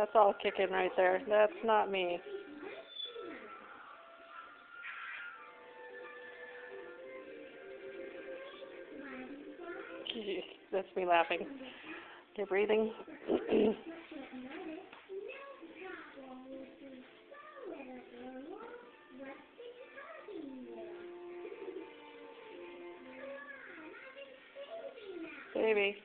That's all kicking right there. That's not me. Jeez, that's me laughing. You're breathing. Baby.